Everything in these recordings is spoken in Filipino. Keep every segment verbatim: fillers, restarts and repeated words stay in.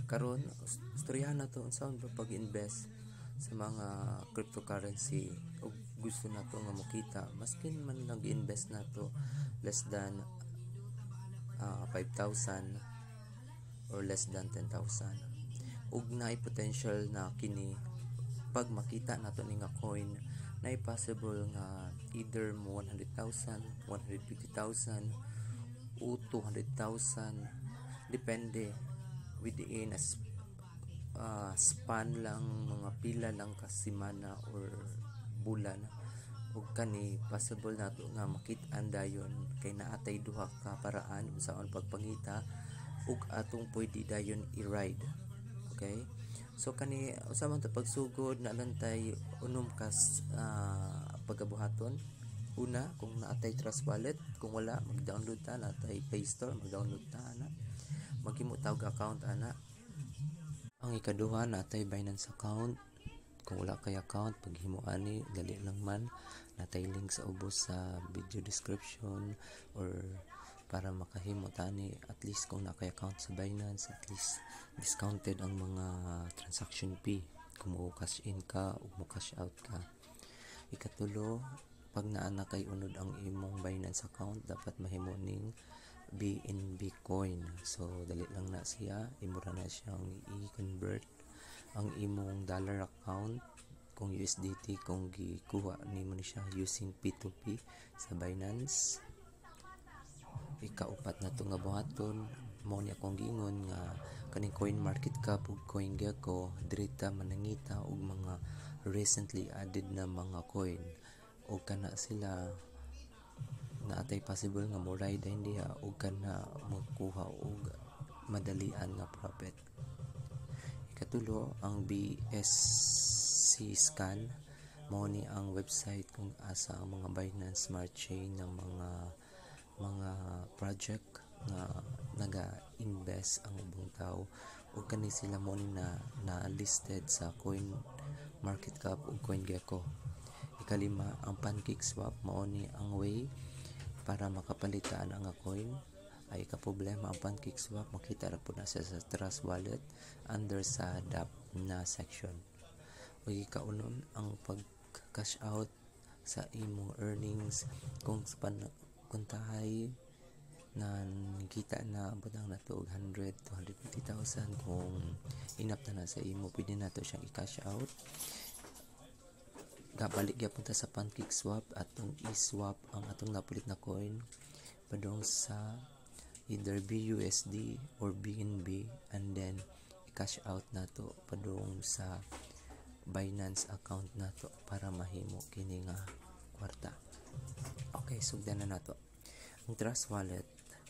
karon istoryahan nato unsaon ba pag-invest sa mga cryptocurrency ug gusto nato nga makita maskin man nag-invest nato less than uh, five thousand or less than ten thousand ug naay potential na kini pag makita nato ni nga coin naay possible nga either mo one hundred thousand, one hundred fifty thousand o two hundred thousand depende within a uh, span lang mga pila lang ka semana or bulan ug kani possible nato nga makit-an dayon kay naatay duha ka paraan unsaon pagpangita ug atong pwede dayon i-ride. Okay, so kani usa man ta pagsugod na lantay unom kas uh, pagabuhaton. Una, kung naatay Trust Wallet, kung wala mag-download ta natay Play Store, mag-download ta ana, maghimo tawag account ana. Ang ikaduha natay Binance account. Kung wala kay account, paghimo ani dali lang man, natay link sa ubos sa video description or para makahimo tani at least kung nakay account sa Binance, at least discounted ang mga transaction fee kung mo cash in ka o mo cash out ka. Ikatulo, pag naana kay unod ang imong Binance account, dapat mahimo ning B N B coin. So dali lang na siya, imura na siyang i-convert ang imong dollar account kung U S D T kung gikuha nimo ni siya using P two P sa Binance. Ikaupat na to nga buhaton mo ni akong gingon nga kaning coin market cap ug CoinGecko dirita manangita og mga recently added na mga coin o kana sila naatay possible nga mo ride hindi ha o kana magkuha og madalian nga profit. Ikatulo, ang B S C Scan mo ni ang website kung asa ang mga Binance Smart Chain ng mga mga project nga naga-invest ang ubang tao o kani sila mo ni na, na listed sa Coin Market Cap o CoinGecko. Ikalima, ang PancakeSwap mao ni ang way para makapalitan ang coin. Ay kaproblema ang PancakeSwap makita ra pud na sa Trust Wallet under sa D A P na section. Ug ikaunom, ang pag cash out sa imong earnings kung sa pan kuntahay na nakita na butang na to og one hundred to one hundred fifty thousand kung inap na na sa imo pwede na to siyang i-cash out. Gabalik gyapon ta sa PancakeSwap atong i-swap ang atong napulit na coin padung sa either B U S D or B N B and then i-cash out nato padung sa Binance account nato para mahimo kini nga kwarta. Okay, sugdan na nato ang Trust Wallet.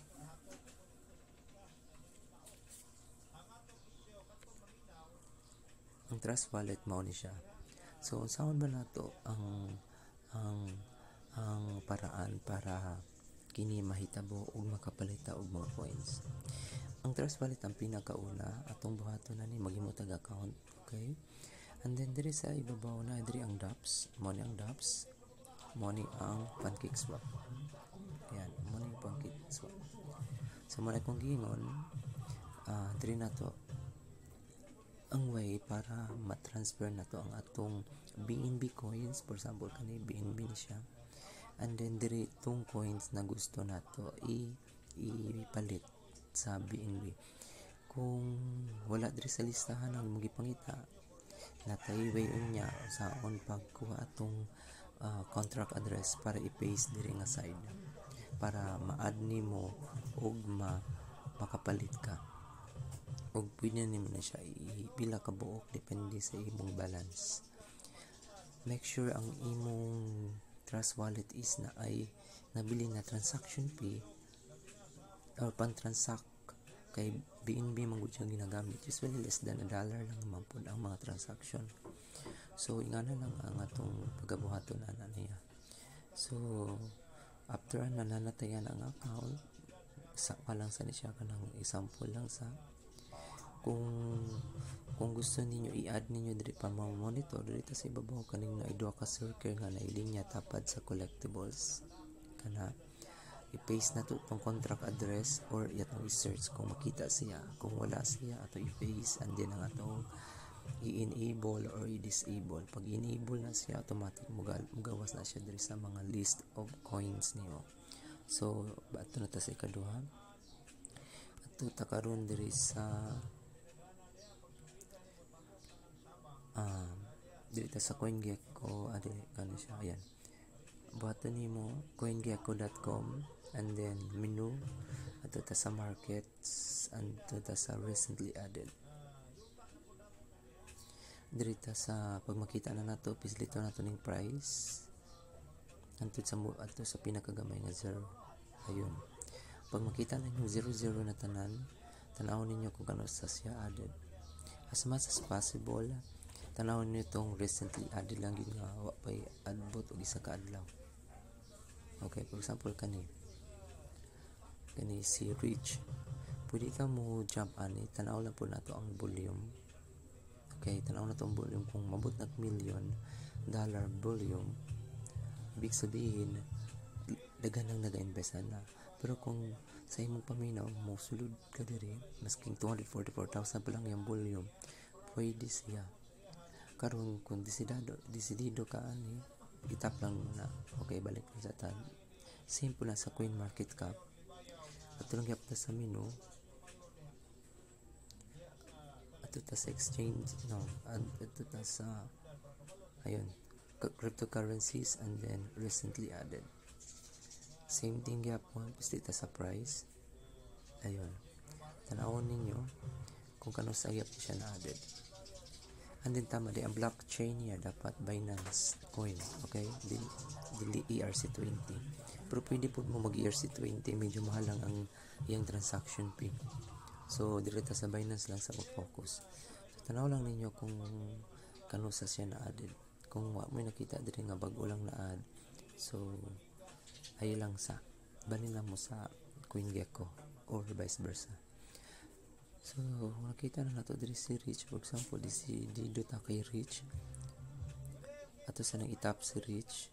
Ang Trust Wallet mao ni siya. So unsaon ba nato ang ang ang paraan para kini mahitabo ug makapalita og mga coins? Ang Trust Wallet ang pinakauna atong buhaton na ni maghimo tag account, okay? And then diri sa ibabaw na diri ang D A P S, mo ni ang D A P S, mo ni ang PancakeSwap. Yan, mo ni PancakeSwap. So mo na kong gingon, uh, diri na to ang way para ma-transfer na to ang atong B N B coins, for example kani B N B ni siya, and then diri tong coins na gusto nato i ipalit sa B N B. Kung wala diri sa listahan ang magipangita, natay way unya saon pagkuha atong uh, contract address para i-paste diri nga side para ma-add nimo og ma makapalit ka. Og pwede nimo na siya ipila ka buok depende sa imong balance. Make sure ang imong Trust Wallet is na ay nabili na transaction fee or pan-transact kay B N B man gud siya ginagamit. Usually less than a dollar lang naman po ang mga transaction. So ingana lang ang atong pagabuhaton ana niya. So after na nanatayan ang account, sa lang sa ni siya kanang example lang sa kung kung gusto ninyo i-add ninyo diri pa ma-monitor diri sa ibabaw kaning na idua ka circle nga nailinya tapad sa collectibles kana i-paste na to itong contract address or itong i-search kung makita siya. Kung wala siya, ato i-paste and then ang atong i-enable or i-disable. Pag enable na siya, automatic mugawas na siya diri sa mga list of coins niyo. So, bato na ta sa ikaduha. Ato ta karon diri sa um, diri ta sa CoinGecko, ade kani siya, ayan. Buhaton nimo coingecko dot com and then menu, ato ta sa markets, and ato ta sa recently added. Dirita sa pag makita na nato, pislito nato ning price antud sa ato sa pinakagamay nga zero. Ayun, pag makita na yung zero zero na tanan, tanawon ninyo kung kano sa siya added. As much as possible, tanawon niyo itong recently added lang yun nga wa pay adbot og isa ka adlaw. Okay, for example kani kani si Rich, pwede ka mo jump ani, tanaw lang po nato ang volume. Okay, tanaw na itong volume. Kung mabot na million dollar volume, ibig sabihin dagan lang naga-investan na. Pero kung sa imong paminaw mo sulod ka diri, masking two hundred forty-four thousand pa lang yung volume, pwede siya. Karon kung desidado desidido ka ani, itap lang na. Okay, balik sa tan. Simple na sa Coin Market Cap. At lang gyapon sa menu, ito ta sa exchange, no, and ito ta sa ayun, cryptocurrencies and then recently added. Same thing yapon, piste ta sa price. Ayun, tanawon ninyo kung kano sa yap siya na added. And then tama di ang blockchain niya dapat Binance coin, okay, dili, dili E R C twenty. Pero pwede po mo mag E R C twenty, medyo mahal lang ang iyang transaction fee. So, direta sa Binance lang sa mag-focus. So, tanaw lang ninyo kung kano sa siya na-added. Kung wa mo nakita diri nga bago lang na-add. So, ay lang sa banin lang mo sa CoinGecko or vice versa. So, nakita na nato diri si Rich. For example, di si Dido ta kay Rich. Ato sa nang itap si Rich.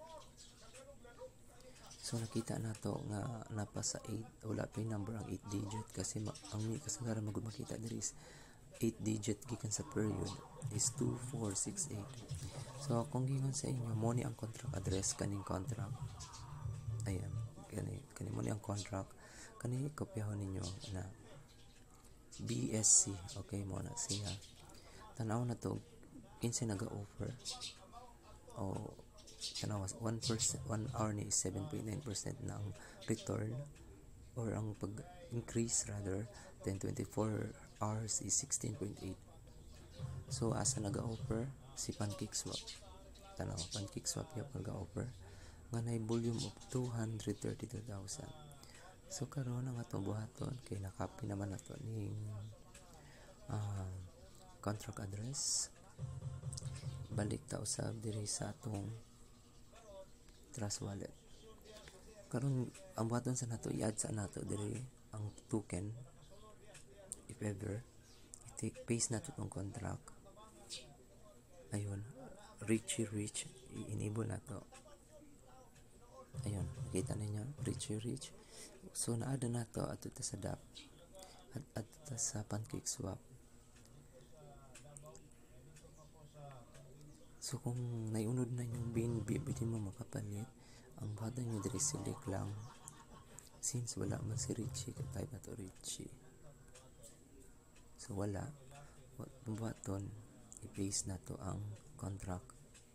So nakita nato nga napa sa eight, wala pa yung number ang eight digit kasi ma, ang kasagaran magud makita diri is eight digit gikan sa period is two four six eight. So kung gingon sa inyo mo ni ang contract address kaning contract, ayan kani kani mo ni ang contract, kani kopyahon ninyo na B S C. Okay mo na siya, tanaw na to kinsa naga-offer o tanaw one percent, one hour ni seven point nine percent na ang return or ang pag-increase rather, then twenty-four hours is sixteen point eight. So asa naga-offer si PancakeSwap, tanaw PancakeSwap yung naga-offer nga na volume of two hundred thirty-two thousand. So karon ang atong buhaton kay nakapi naman nato ning uh, contract address, balik ta usab diri sa atong Trust Wallet. Karon ang buhaton sa nato, i-add sa nato diri ang token. If ever i-take paste nato tong contract, ayun, Richie Rich, i-enable nato. Ayun, nakita ninyo Richie Rich. So na-add nato ato ta sa D A P at ato ta sa PancakeSwap. So kung naiunod na yung B N B, pwede mo makapalit. Ang bata nyo diri select lang. Since wala man si Richie, type na to Richie. So wala. Ang baton, i-paste na to ang contract.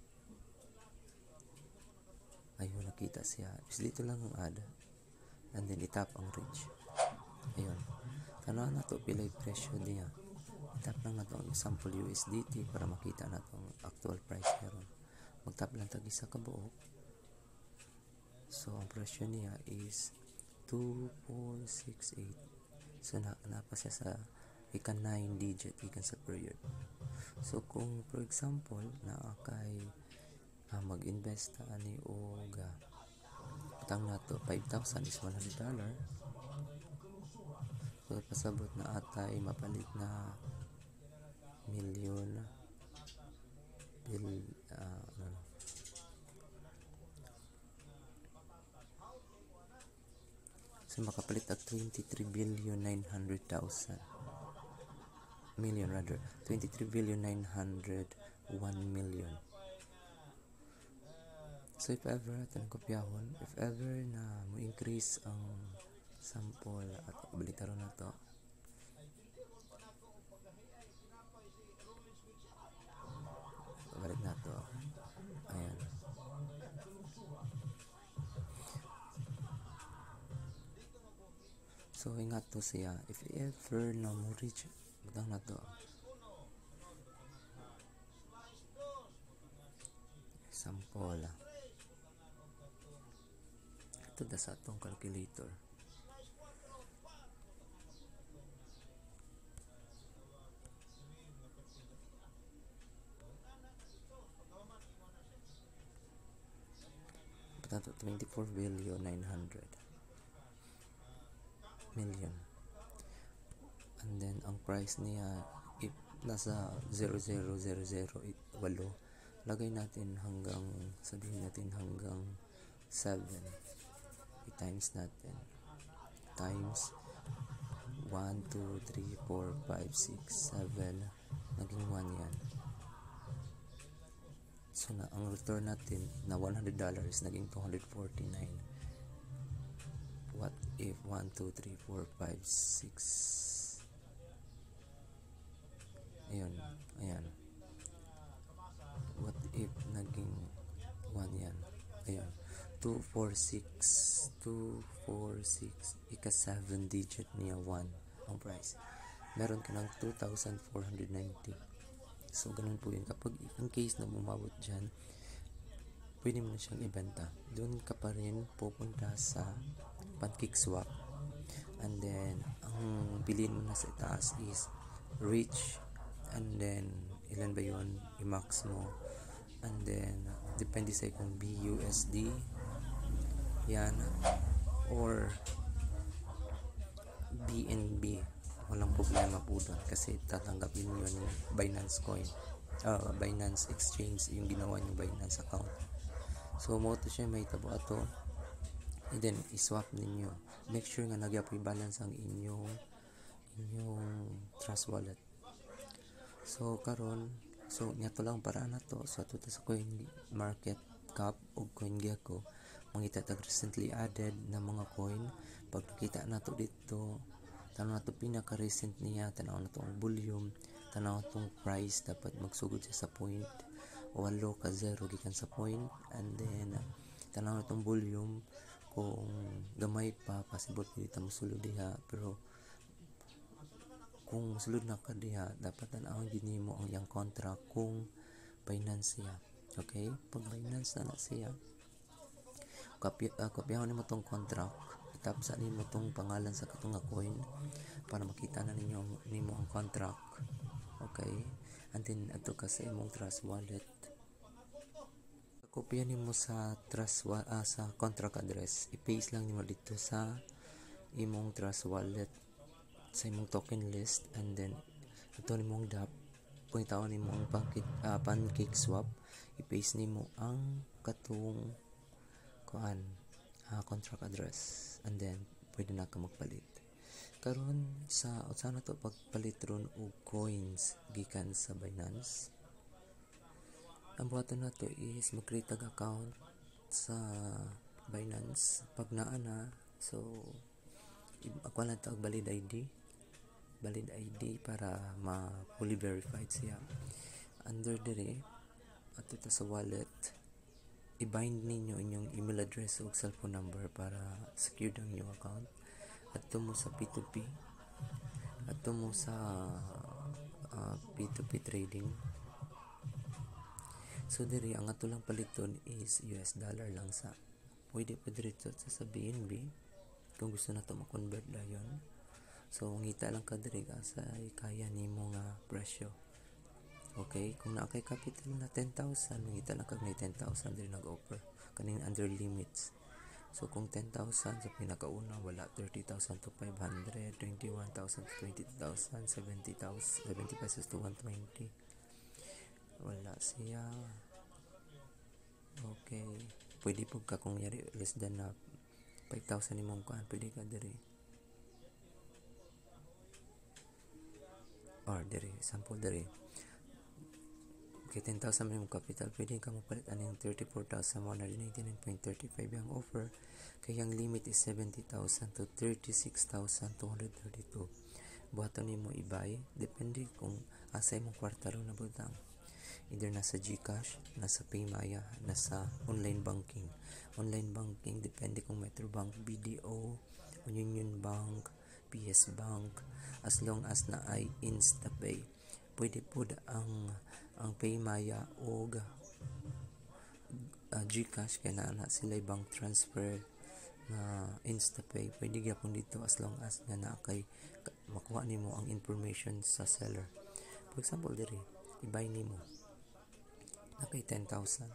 Ayun, nakita siya. Is dito lang ang add. And then itap ang Rich. Ayun. Tanaw na to, pilay presyo niya. Tap lang na itong sample U S D T para makita na itong actual price meron. Magtap lang tag isa ka buok. So ang presyo niya is two four six eight. So na napa siya sa ika nine digit ikan sa period. So kung for example na kay ah, mag-invest ta ani og uh, utang nato five thousand is one hundred dollars. So pasabot na atay mapalit na million bil uh, ano, So makapalit ag twenty-three billion nine hundred thousand million rather twenty-three billion nine hundred one million. So if ever atin kopyahon, if ever na mo increase ang sample at balitaron na to, balik na to, ayan. So ingat to siya, if ever na mo reach butang na to, sample ito da sa atong calculator. Ito twenty-four billion nine hundred million. And then ang price niya if nasa zero zero zero zero eight lagay natin hanggang, sabihin natin hanggang seven. I-times natin. Times one, two, three, four, five, six, seven. Naging one yan. So na ang return natin na one hundred dollars naging two hundred forty-nine. What if one, two, three, four, five, six? Ayan. Ayan. What if naging one yan? Ayan. two, four, six. two, four, six. Ika seven digit niya one ang price. Meron ka ng two thousand four hundred ninety. So, ganun po yun. Kapag in case na bumabot dyan, pwede mo na siyang ibenta. Doon ka pa rin pupunta sa PancakeSwap. And then, ang bilhin mo na sa itaas is reach. And then, ilan ba yun? I-max mo. And then, depende sa kung B U S D. Yan. Or B N B. Walang problema po doon kasi tatanggapin nyo yung Binance Coin, uh, Binance Exchange, yung ginawa nyo Binance account. So mo to siya may tabo ato, and then iswap ninyo. Make sure nga nagyapoy balance ang inyong inyong Trust Wallet. So karon, so nyato lang para na to. So ato sa coin market cap o CoinGecko, mangita tag recently added na mga coin. Pag nakita na to dito, tanaw na ito pinaka-recent niya, tanaw na ito ang volume, tanaw na itong price, dapat magsugod siya sa point, walo ka zero gikan sa point, and then tanaw na itong volume, kung gamay pa, possible dito masulod diha, pero kung masulod na ka diha, dapat tanawin din mo ang iyang contract kung Binance siya. Okay? Pag Binance na na siya, kopya, uh, kopyahon mo itong contract, tapos anin mo itong pangalan sa katong nga coin para makita na ninyo nimo ang contract. Okay, and then ato ka sa imong Trust Wallet, kopya nimo sa trust uh, sa contract address, i-paste lang nimo dito sa imong Trust Wallet sa imong token list, and then ato nimong D A P kung itawon nimo ang pancake, uh, PancakeSwap, i-paste nimo ang katong kuan uh, contract address, and then pwede na ka magpalit. Karon sa usa na to pagpalit ron og coins gikan sa Binance, ang buhaton na to is mag-create ag account sa Binance. Pag naa na, so ako lang ito valid I D valid I D para ma-fully verified siya. Under dire ato ta sa wallet, i-bind ninyo inyong email address o cellphone number para secure ang inyong account. Ato mo sa P two P, ato mo sa uh, P two P trading. So diri ang ato lang paliton is U S dollar lang sa. Pwede pa diretso sa B N B kung gusto na to ma-convert dayon. So ngita lang ka diri sa kaya nimo nga presyo. Okay, kung na kay capital na ten thousand, ngita lang kag na ten thousand diri nag-offer kaning under limits. So kung ten thousand sa pinakauna, wala thirty thousand to five hundred, twenty-one thousand to twenty thousand, seventy thousand, seventy pesos to one twenty. Wala siya. Okay. Pwede po ka kung yari less than na five thousand imong kuan pwede ka diri, or diri sample diri kay ten thousand man imong capital, pwede ka mapalit aning thirty-four thousand one hundred ninety-nine point three five yung offer, kay ang limit is seventy thousand to thirty-six thousand two hundred thirty-two. Buhaton nimo i-buy depende kung asa imong kwarta ro nabutang, either nasa GCash, nasa Paymaya, nasa online banking. Online banking depende kung Metrobank, B D O, Union Bank, P S Bank, as long as na ay InstaPay. Pwede po ang ang Paymaya o uh, GCash kay na, na sila bank transfer na InstaPay. Pwede gyapon dito as long as nga na kay makuha nimo ang information sa seller. For example diri i-buy nimo na kay ten thousand,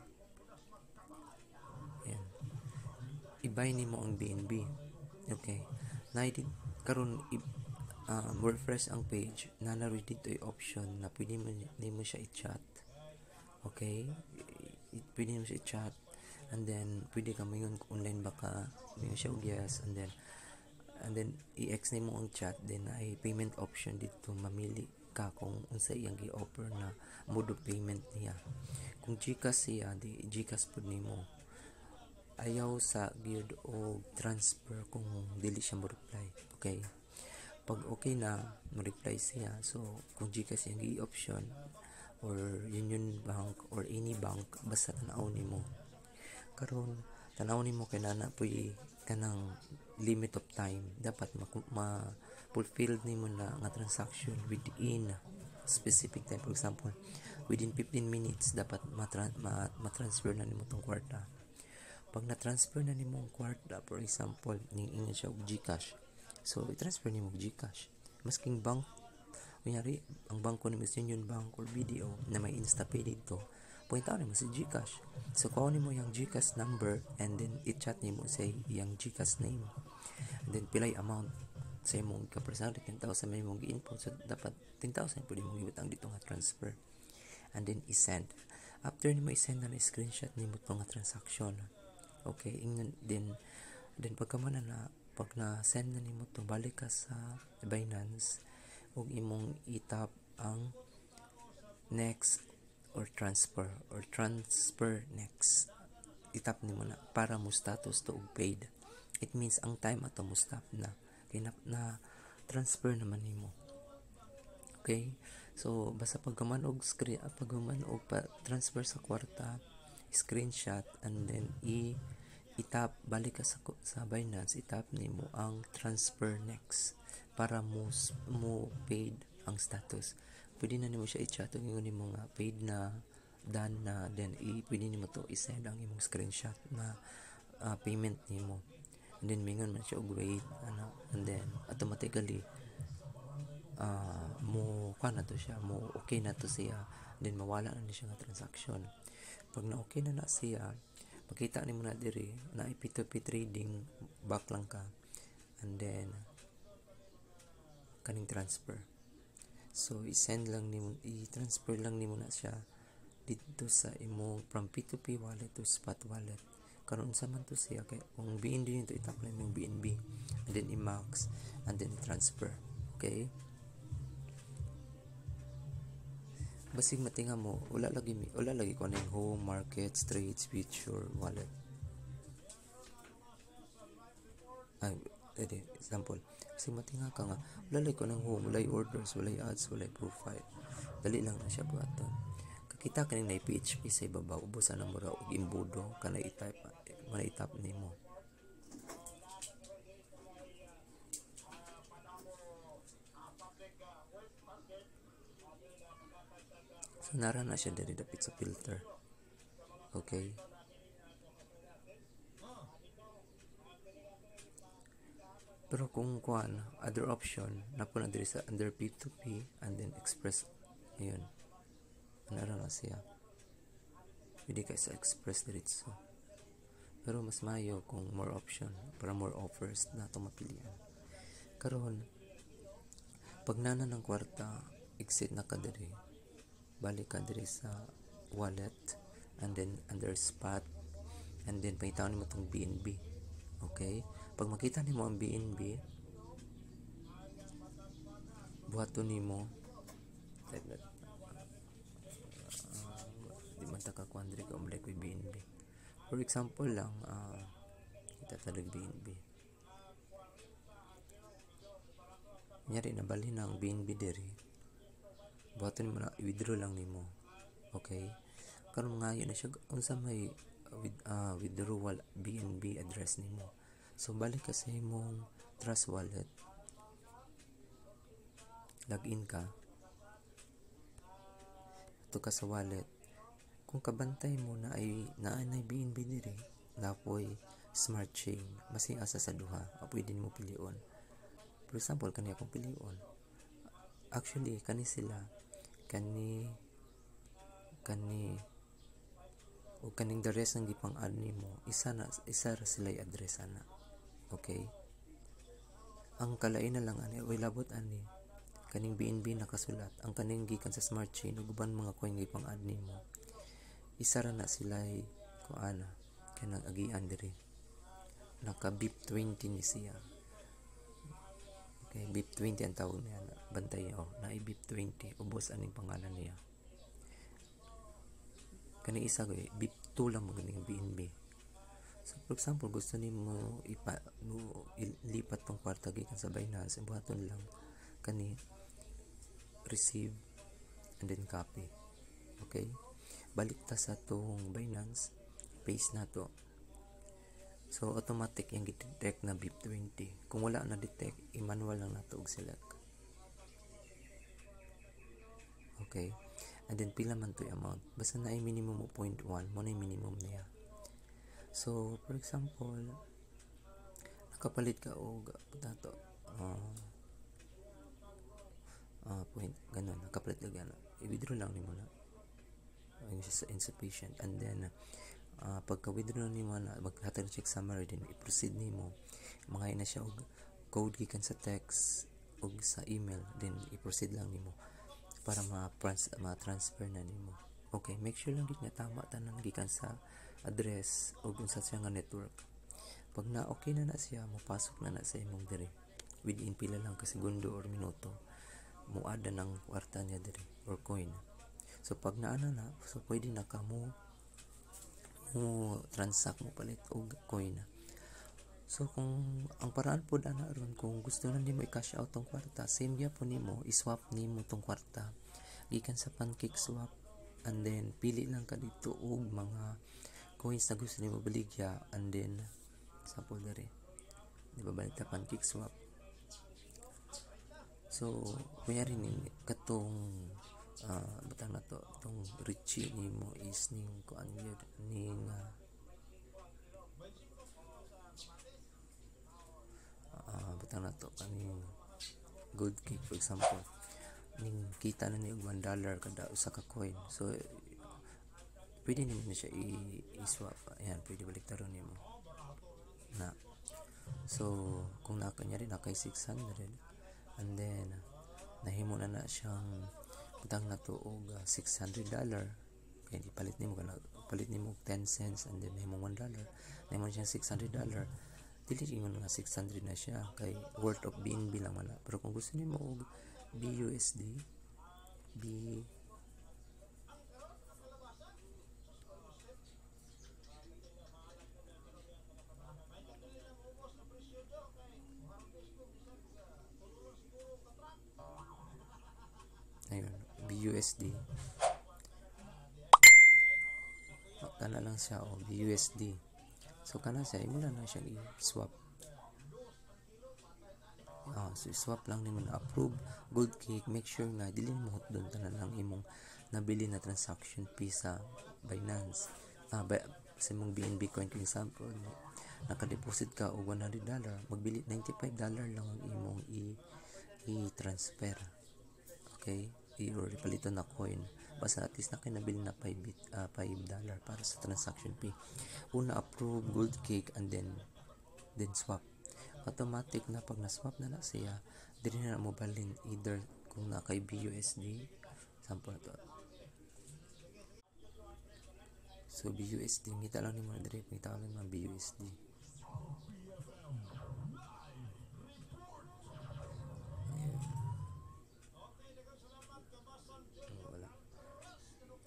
ayan, i-buy nimo ang B N B. Okay, na karon uh, refresh ang page na na dito ay option na pwede mo nimo siya i-chat. Okay, pwede mo siya i-chat, and then pwede ka mayon online baka mayon siya og yes, and then and then i-ex nimo ang chat, then ay payment option dito, mamili ka kung unsa iyang gi-offer na mode of payment niya. Kung GCash siya, di GCash pud nimo. Ayaw sa gyud o transfer kung dili siya mo reply. Okay, pag okay na mo reply siya, so kung GCash yung i-option or Union Bank or any bank, basta tanaw nimo. Karon tanaw nimo kay nana puy kanang limit of time, dapat ma-fulfilled nimo na nga transaction within specific time. For example, within fifteen minutes dapat ma-transfer na nimo tong kwarta. Pag na-transfer na nimo ang kwarta, for example, ning siya og GCash, so i-transfer nimo og GCash. Masking bank, kunyari ang bangko nimo is Union Bank or B D O na may InstaPay dito, punta nimo si GCash. So kuha nimo yung GCash number and then i-chat nimo sa yung GCash name, and then pilay amount sa imong ka-personal ten thousand may imong gi-input, so dapat ten thousand pwede mong ibutang dito nga transfer, and then i-send. After nimo i-send na screenshot nimo tong nga transaction. Okay, ingnan din then pagka man na pag na-send na nimo to, balik ka sa Binance ug imong i-tap ang next or transfer or transfer next. I-tap nimo na para mo status to og paid. It means ang time ato mo stop na kay na, na transfer naman nimo. Okay, so basta pagkaman og screen pagkaman og pa transfer sa kwarta, screenshot, and then i itap balik ka sa, sa Binance, itap nimo ang transfer next para mo mo paid ang status. Pwede na nimo siya i-chat ug ingon nimo nga paid na, done na, then i pwede nimo to i-send ang imong screenshot na uh, payment nimo, and then mingon man siya og wait ano, and then automatically uh, mo kuha na to siya, mo okay na to siya, then mawala na ni siya nga transaction. Pag na okay na na siya, makita nimo na diri na P two P trading, back lang ka, and then kaning transfer. So i-send lang nimo, i-transfer lang nimo na siya dito sa imong from P two P wallet to spot wallet. Karon sa man to siya kay kung B N B nito itap lang yung B N B, and then i-max, and then transfer. Okay, basig matinga mo wala lagi wala lagi ko ning home, markets, trades, future, wallet. Ay, edi example, basig matinga ka nga wala lagi ko nang home, wala orders, wala ads, wala profile, dali lang na siya buhaton. Kakita kaning na P H P sa ibabaw, ubusan na mo ra og imbudo kana i-type man i-tap nimo. So nara na siya diri dapit sa filter. Okay, pero kung kuan other option na po na diri sa under P two P and then express, ayun nara na siya, pwede ka sa express diretso. Pero mas mayo kung more option para more offers na itong mapilian. Karon pag nana ng kwarta, exit na ka diri, balik ka diri sa wallet, and then under spot, and then pangitaw nimo tong B N B. Okay, pag makita nimo ang B N B, buhaton nimo like that. Uh, di man ta kakuan diri ka umlay ko'y B N B. For example lang, uh, kita talag B N B. Nyari na bali na ang B N B diri. Buhaton mo na, i-withdraw lang nimo. Okay? Karon ngayon na siya unsa may uh, with, uh, withdrawal B N B address nimo. So balik ka sa imong Trust Wallet. Login ka. Ito ka sa wallet. Kung kabantay mo na ay naanay B N B diri, napoy smart chain, masing asa sa duha, pwede mo pilion. For example, kani akong pilion. Actually, kani sila, kani, kani, o kaning the rest ng gipang add nimo, isa na, isa ra sila i-address ana. Okay? Ang kalain na lang ani, way labot ani, kaning B N B nakasulat, ang kaning gikan sa smart chain, ug uban mga coin gipang add nimo, isa ra na sila kung ana, kanang agian diri. Naka B I P twenty ni siya. Okay, B I P twenty ang tawag niya. Bantay oh, na B I P twenty. Ubos aning pangalan niya. Kani isa ko, B I P two lang mo ganing B N B. So, for example, gusto ni mo ipa, mo ilipat tong kwarta gikan sa Binance, buhaton lang kani receive and then copy. Okay? Balik ta sa tong Binance, paste na to. So, automatic yung detect na B I P twenty. Kung wala na detect, i-manual lang na to og select. Okay? And then, pila man to yung amount. Basta na ay minimum mo zero point one, mo na yung minimum niya. So, for example, nakapalit ka og dato, uh, uh, point, ganun, nakapalit ka gano'n. I-withdraw lang ni mo na. Ayun siya sa insufficient. And then, Uh, pagka-withdraw ni mo na maghatag check summary din, i-proceed ni mo mga ina siya og code gikan sa text og sa email, then i-proceed lang nimo para ma-transfer na nimo. Okay, make sure lang gid nga tama tanan gikan sa address og unsa siya nga network. Pag na okay na na siya, mopasok na na sa imong diri within pila lang ka segundo or minuto, muad na ng kwarta niya diri or coin. So pag naana na, so pwede na ka mo mo transact mo palit og coin. So kung ang paraan po ana ron, kung gusto na nimo i-cash out tong kwarta, same gyapon nimo i-swap nimo tong kwarta gikan sa Pancake Swap, and then pili lang ka dito og mga coins na gusto nimo baligya, and then sample dere di ba balik ta Pancake Swap. So kunyari ni katong Uh, butang na to, itong Richie ni mo is ning kuan yun ning uh, uh, butang na to kaning Gold Cake for example, ning kita na ni og one dollar kada usa ka coin. So pwede nimo na siya i-swap. Ayan, pwede baliktaron nimo na. So kung nakanyari na kay six hundred, and then nahimo na na siyang butang na to og uh, six hundred dollar, kaya palit nimo kana palit nimo ten cents, and then nahimo one dollar, nahimo siya six hundred dollar, dili ingon nga six hundred na siya kay worth of B N B lang man. Pero kung gusto nimo og B U S D, B ayun, B U S D, kana lang siya o B U S D. So kana siya, imo lang na siya i-swap. Ah, so i-swap lang nimo na approve Gold Cake. Make sure nga dili mo hotdon tanan lang imong nabili na transaction fee sa Binance. Ah, ba, sa imong B N B coin, for example, naka-deposit ka og one hundred dollar, magbili ninety-five dollar lang ang imong i i-transfer. Okay? I-or ipaliton na coin. Basta at least na kayo nabili na five dollar para sa transaction fee. Una, approve Gold Cake, and then then swap. Automatic na pag na-swap na na siya, dili na mo balin either kung na kay B U S D, sample to. So B U S D, ngita lang ni mo na diri, ngita lang ni B U S D.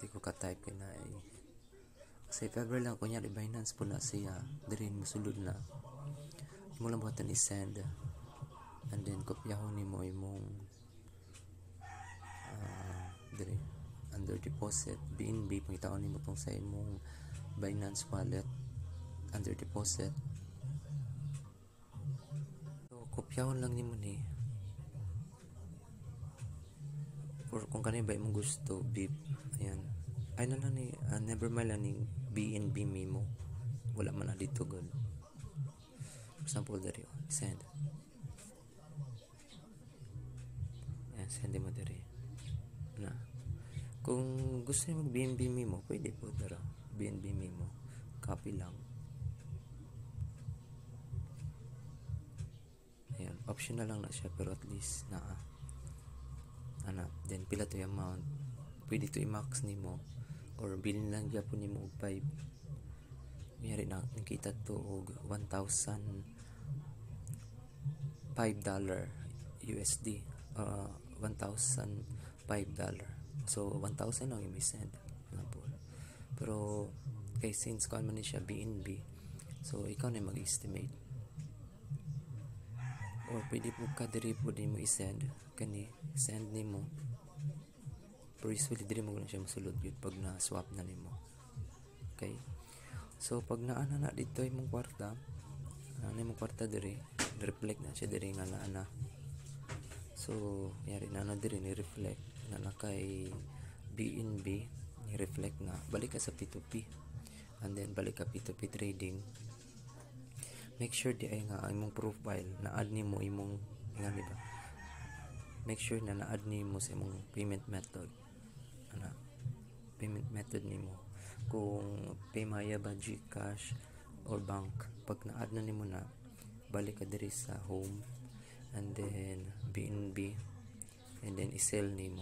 di ko ka-type kay na eh. Kasi if ever lang kunyari Binance po na siya diri mo sulod na imo lang buhatan i-send and then kopyahon nimo imong uh, diri under deposit B N B pangitaon nimo tong sa imong Binance wallet under deposit. So kopyahon lang nimo ni or kung kanino ba imong gusto B I P ayan ay na lang ni uh, never mind lang ni B N B Memo wala man na dito god for example dari oh, send ayan send mo dari na kung gusto niyo mag B N B Memo pwede po dara B N B Memo copy lang ayan optional lang na siya pero at least na ana then pila to yung amount pwede to i-max nimo or bilin lang gyapon nimo og five mayari na nakita to og one thousand five dollar U S D uh, one thousand five dollar so one thousand lang yung send pero kay since kung man siya B N B so ikaw na mag-estimate or pwede po ka diri po din mo i-send kani send nimo pero usually diri mo lang siya masulod yun pag na-swap na nimo okay so pag naana na dito imong kwarta ano imong kwarta diri reflect na siya diri nga naana so yari na na diri ni reflect na na kay B N B ni reflect na balik ka sa P two P and then balik ka P two P trading make sure di ay nga imong profile na add nimo imong nga di ba make sure na na-add nimo sa imong payment method ana payment method nimo kung Paymaya ba GCash or bank pag na-add na nimo na balik ka diri sa home and then B N B and then i-sell nimo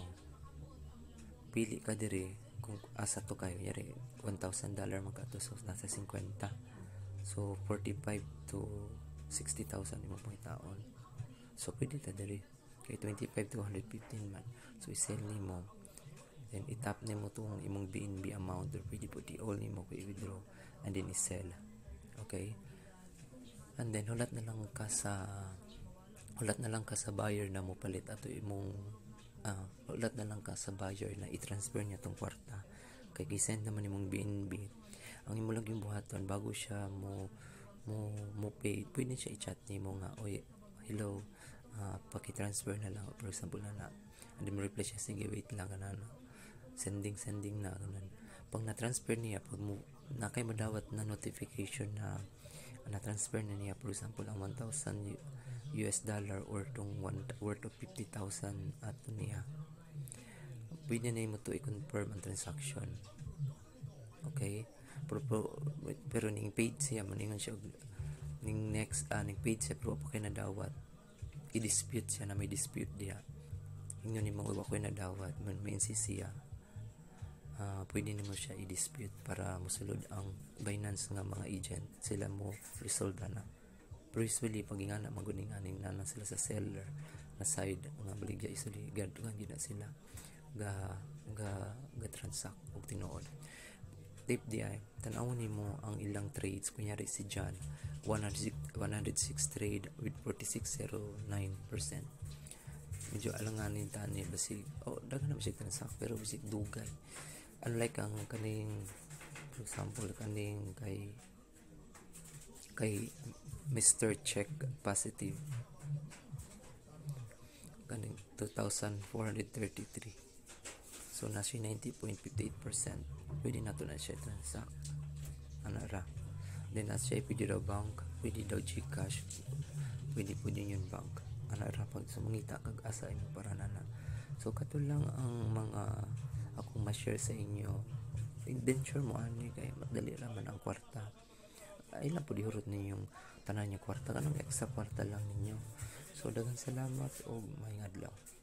pili ka diri kung asa to kayo yari one thousand dollar magkato so nasa fifty so forty-five to sixty thousand imo pang taon so pwede ta diri kay twenty-five to one hundred fifteen man so i-sell nimo then itap nimo tong imong B N B amount or pwede po di all nimo ko i-withdraw and then i-sell okay and then hulat na lang ka sa hulat na lang ka sa buyer na mo palit ato imong uh, hulat na lang ka sa buyer na i-transfer niya tong kwarta kay gi-send naman imong B N B ang imo lang yung buhaton bago siya mo mo mo pay pwede siya i-chat nimo nga oy hello uh, paki-transfer na lang for example na na and then mo reply siya sige wait lang na no sending sending na ganun pag na-transfer niya pag mo na kay madawat na notification na na-transfer na niya for example ang one thousand U S dollar or tong one worth of fifty thousand at niya pwede na mo to i-confirm ang transaction okay pero, pero, pero ning paid siya maningon siya ning next uh, ning paid siya pero pa kay nadawat i-dispute siya na may dispute diya ingon nimo wa koy nadawat man may N C siya uh, pwede nimo siya i-dispute para mosulod ang Binance nga mga agent sila mo resolve na pero usually pag ingana maguning aning nana sila sa seller na side nga baligya usually gad gid na sila ga ga ga transact og tinuod tip di ay tan-awon nimo ang ilang trades kunyari si John one hundred six trade with forty-six point zero nine percent medyo alanganin tani basig oh daghan na basig transact pero basig dugay unlike ang kaning for example kaning kay kay Mister Check Positive kaning two thousand four hundred thirty-three so nasi ninety point five eight percent pwede na to na siya transact ana ra then as siya pwede daw bank pwede daw GCash pwede po din yung bank ana ra pag sumangita kag asa imo para nana so kato lang ang mga akong ma-share sa inyo adventure mo ani kay madali ra man ang kwarta ay lang po dihurot ninyong tanan yung kwarta kanang extra kwarta lang ninyo so daghang salamat og may adlaw.